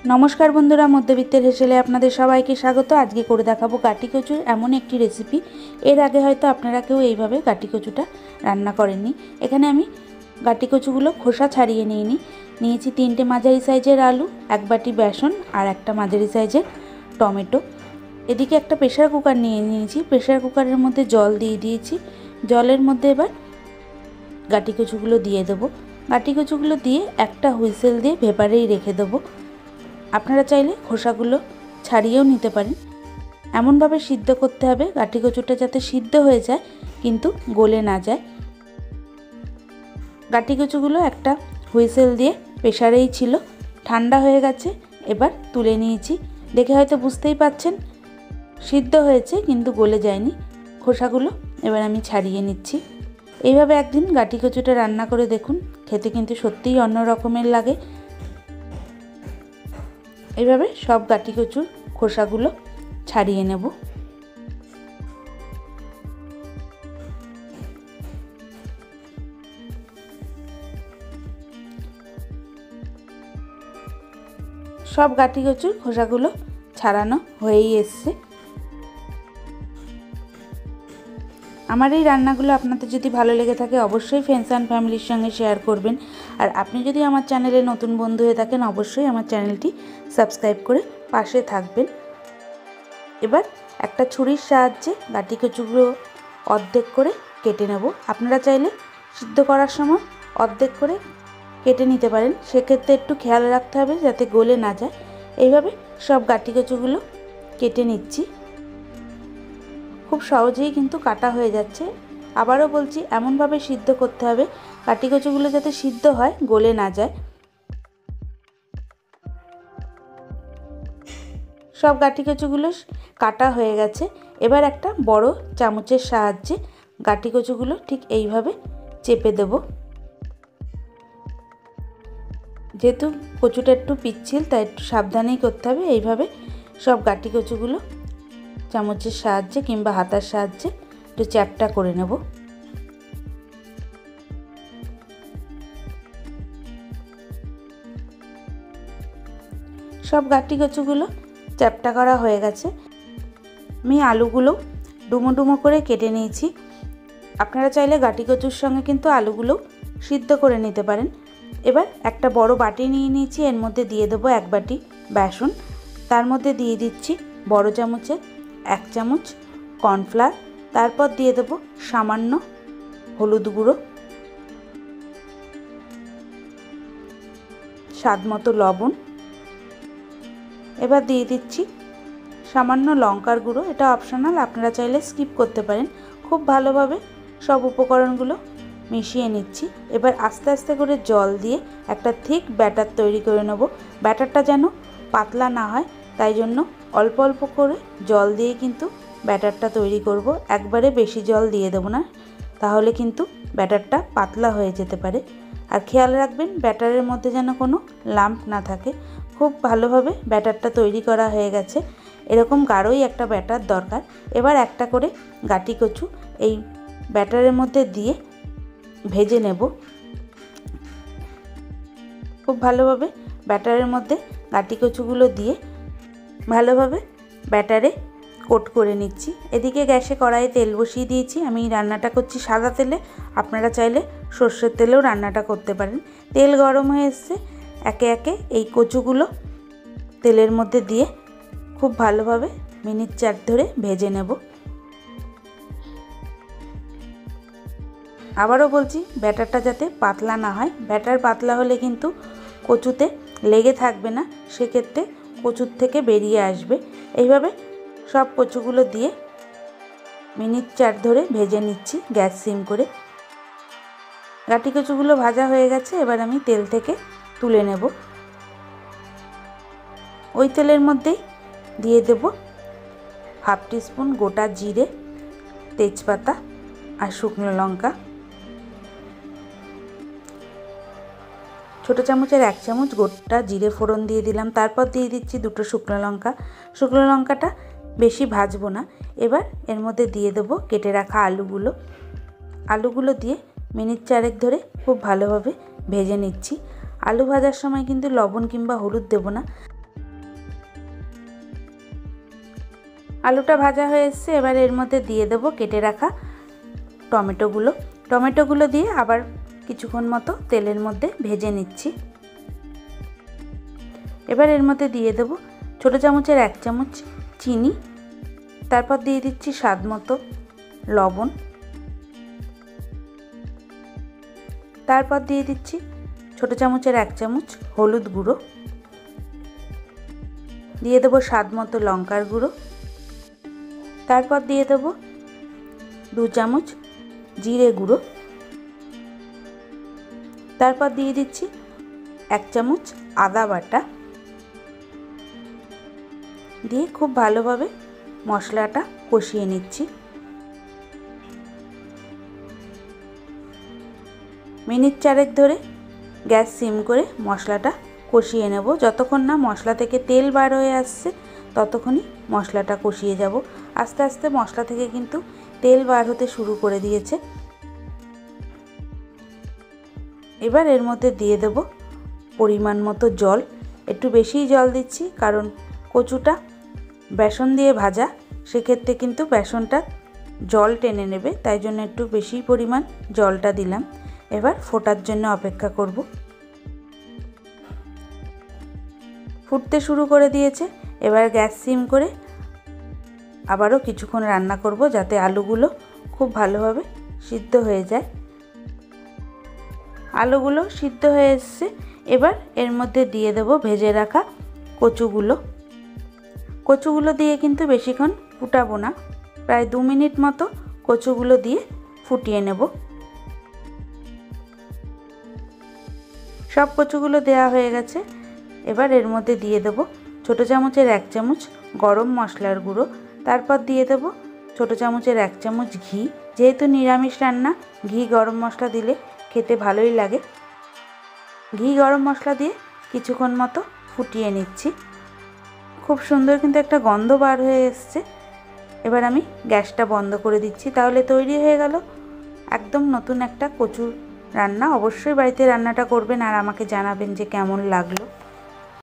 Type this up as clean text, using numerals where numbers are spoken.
नमस्कार बंधुरा मध्यबित्तेर हेसेले आपनादेर सबाइके स्वागत। आज के करे देखाबो गाटी कचुर एमन एकटी रेसिपि। एर आगे हयतो आपनारा केउ एइभाবে गाटी कचुटा रान्ना करेननि। एखाने आमि गाटी कचुगुलो खोसा छाड़िए निয়েছি 3টে মাঝারি साइजेर आलू, एक बाटी बेसन और एक মাঝারি साइजेर टमेटो। एदिके एक प्रेसार कुकार निয়ে নিয়েছি। प्रेसार कुकारेर मध्य जल दिए दिएছি। जलेर मध्य एबार गाटी कचुगुलो दिए देबो। गाटी कचुगुलो दिए एक हुइसेल दिए भेपारेई रेखे देबो। আপনারা চাইলে খোসাগুলো ছাড়িয়েও নিতে পারেন। এমনভাবে সিদ্ধ করতে হবে গাটি কচুটা যাতে সিদ্ধ হয়ে যায় কিন্তু গলে না যায়। গাটি কচুগুলো একটা হুইসেল দিয়ে প্রেসারেই ছিল, ঠান্ডা হয়ে গেছে। এবার তুলে নিয়েছি। দেখে হয়তো বুঝতেই পাচ্ছেন সিদ্ধ হয়েছে কিন্তু গলে যায়নি। খোসাগুলো এবার আমি ছাড়িয়ে নিচ্ছি। এইভাবে একদিন গাটি কচুটা রান্না করে দেখুন, খেতে কিন্তু সত্যিই অন্য রকমের লাগে। এইভাবে সব গাটি কচুর খোসাগুলো ছাড়িয়ে নেব। সব গাটি কচুর খোসাগুলো ছাড়ানো হয়েই এসেছে। আমার এই রান্নাগুলো আপনাদের যদি ভালো লেগে থাকে অবশ্যই ফ্রেন্ডস অ্যান্ড ফ্যামিলির সঙ্গে শেয়ার করবেন। আর আপনি যদি আমার চ্যানেলে নতুন বন্ধু হয়ে থাকেন অবশ্যই আমার চ্যানেলটি সাবস্ক্রাইব করে পাশে থাকবেন। এবার একটা ছুরির সাহায্যে গাটি কচুগুলো অর্ধেক করে কেটে নেব। আপনারা চাইলে সিদ্ধ করার সময় অর্ধেক করে কেটে নিতে পারেন, সেক্ষেত্রে একটু খেয়াল রাখতে হবে যাতে গলে না যায়। এইভাবে সব গাটি কচুগুলো কেটে নিচ্ছি। খুব সহজেই কিন্তু কাটা হয়ে যাচ্ছে। আবারও বলছি এমনভাবে সিদ্ধ করতে হবে গাটি কচুগুলো যাতে সিদ্ধ হয়, গলে না যায়। সব গাটি কচুগুলো কাটা হয়ে গেছে। এবার একটা বড় চামচের সাহায্যে গাটি কচুগুলো ঠিক এইভাবে চেপে দেব। যেহেতু কচুটা একটু পিচ্ছিল তাই একটু সাবধানেই করতে হবে। এইভাবে সব গাটি কচুগুলো চামচের সাহায্যে কিংবা হাতার সাহায্যে একটু চ্যাপটা করে নেব। সব গাটি কচুগুলো চ্যাপটা করা হয়ে গেছে। আমি আলুগুলো ডুমো ডুমো করে কেটে নিয়েছি। আপনারা চাইলে গাটি কচুর সঙ্গে কিন্তু আলুগুলো সিদ্ধ করে নিতে পারেন। এবার একটা বড় বাটি নিয়ে নিয়েছি, এর মধ্যে দিয়ে দেবো এক বাটি বেসন। তার মধ্যে দিয়ে দিচ্ছি বড় চামচের 1 চামচ কর্নফ্লাওয়ার। তারপর দিয়ে দেব সামান্য হলুদ গুঁড়ো, স্বাদ মতো লবণ। এবার দিয়ে দিচ্ছি সামান্য লঙ্কার গুঁড়ো, এটা অপশনাল, আপনারা চাইলে স্কিপ করতে পারেন। খুব ভালোভাবে সব উপকরণগুলো মিশিয়ে নিচ্ছি। এবার আস্তে আস্তে করে জল দিয়ে একটা থিক ব্যাটার তৈরি করে নেব। ব্যাটারটা যেন পাতলা না হয় তাই জন্য অল্প অল্প করে জল দিয়ে কিন্তু ব্যাটারটা তৈরি করব। একবারে বেশি জল দিয়ে দেব না, তাহলে কিন্তু ব্যাটারটা পাতলা হয়ে যেতে পারে। আর খেয়াল রাখবেন ব্যাটারের মধ্যে যেন কোনো লাম্প না থাকে। খুব ভালোভাবে ব্যাটারটা তৈরি করা হয়ে গেছে। এরকম গাঢ়ই একটা ব্যাটার দরকার। এবার একটা করে গাটি কচু এই ব্যাটারের মধ্যে দিয়ে ভেজে নেব। খুব ভালোভাবে ব্যাটারের মধ্যে গাটি কচুগুলো দিয়ে ভালোভাবে ব্যাটারে কোট করে নিচ্ছি। এদিকে গ্যাসে কড়াইয়ে তেল বসিয়ে দিয়েছি। আমি রান্নাটা করছি সাদা তেলে, আপনারা চাইলে সর্ষের তেলেও রান্নাটা করতে পারেন। তেল গরম হয়ে এসছে, একে একে এই কচুগুলো তেলের মধ্যে দিয়ে খুব ভালোভাবে মিনিট 4 ধরে ভেজে নেব। আবারও বলছি ব্যাটারটা যাতে পাতলা না হয়। ব্যাটার পাতলা হলে কিন্তু কচুতে লেগে থাকবে না, সেক্ষেত্রে কচুর থেকে বেরিয়ে আসবে। এইভাবে সব কচুগুলো দিয়ে মিনিট 4 ধরে ভেজে নিচ্ছি গ্যাস সিম করে। গাটি কচুগুলো ভাজা হয়ে গেছে, এবার আমি তেল থেকে তুলে নেব। ওই তেলের মধ্যেই দিয়ে দেব 1/2 টিস্পুন গোটা জিরে, তেজপাতা আর শুকনো লঙ্কা। ছোটো চামচের 1 চামচ গোটা জিরে ফোড়ন দিয়ে দিলাম। তারপর দিয়ে দিচ্ছি 2টো শুকনো লঙ্কা। শুকনো লঙ্কাটা বেশি ভাজবো না। এবার এর মধ্যে দিয়ে দেবো কেটে রাখা আলুগুলো। আলুগুলো দিয়ে মিনিট 4 ধরে খুব ভালোভাবে ভেজে নিচ্ছি। आलू भाजार समय किन्तु लवण किंबा हलुद देब ना, আলুটা ভাজা হয়ে এসছে। এবার এর মধ্যে দিয়ে দেবো কেটে রাখা টমেটোগুলো দিয়ে আবার কিছুক্ষণ মতো তেলের মধ্যে ভেজে নিচ্ছি। এবার এর মধ্যে দিয়ে দেবো ছোটো চামচের 1 চামচ চিনি, তারপর দিয়ে দিচ্ছি স্বাদ মতো লবণ, তারপর দিয়ে দিচ্ছি ছোটো চামচের 1 চামচ হলুদ গুঁড়ো, দিয়ে দেবো স্বাদ মতো লঙ্কার গুঁড়ো, তারপর দিয়ে দেবো 2 চামচ জিরে গুঁড়ো, তারপর দিয়ে দিচ্ছি 1 চামচ আদা বাটা, দিয়ে খুব ভালোভাবে মশলাটা কষিয়ে নিচ্ছি। মিনিট 4 ধরে গ্যাস সিম করে মশলাটা কষিয়ে নেব। যতক্ষণ না মশলা থেকে তেল বার হয়ে আসছে ততক্ষণই মশলাটা কষিয়ে যাব। আস্তে আস্তে মশলা থেকে কিন্তু তেল বার হতে শুরু করে দিয়েছে। এবার এর মধ্যে দিয়ে দেব পরিমাণ মতো জল। একটু বেশিই জল দিচ্ছি, কারণ কচুটা বেসন দিয়ে ভাজা, সেক্ষেত্রে কিন্তু বেসনটা জল টেনে নেবে, তাই জন্য একটু বেশি পরিমাণ জলটা দিলাম। এবার ফোটার জন্য অপেক্ষা করব। ফুটতে শুরু করে দিয়েছে। এবার গ্যাস সিম করে আবারও কিছুক্ষণ রান্না করব, যাতে আলুগুলো খুব ভালোভাবে সিদ্ধ হয়ে যায়। আলুগুলো সিদ্ধ হয়ে এসছে। এবার এর মধ্যে দিয়ে দেব ভেজে রাখা কচুগুলো দিয়ে কিন্তু বেশিক্ষণ ফুটাবো না, প্রায় 2 মিনিট মতো কচুগুলো দিয়ে ফুটিয়ে নেব। সব কচুগুলো দেওয়া হয়ে গেছে। এবার এর মধ্যে দিয়ে দেব ছোটো চামচের 1 চামচ গরম মশলার গুঁড়ো, তারপর দিয়ে দেব ছোটো চামচের 1 চামচ ঘি। যেহেতু নিরামিষ রান্না, ঘি গরম মশলা দিলে খেতে ভালোই লাগে। ঘি গরম মশলা দিয়ে কিছুক্ষণ মতো ফুটিয়ে নিচ্ছি। খুব সুন্দর কিন্তু একটা গন্ধ বার হয়ে এসছে। এবার আমি গ্যাসটা বন্ধ করে দিচ্ছি। তাহলে তৈরি হয়ে গেল একদম নতুন একটা কচুর রান্না। অবশ্যই বাড়িতে রান্নাটা করবেন আর আমাকে জানাবেন যে কেমন লাগলো।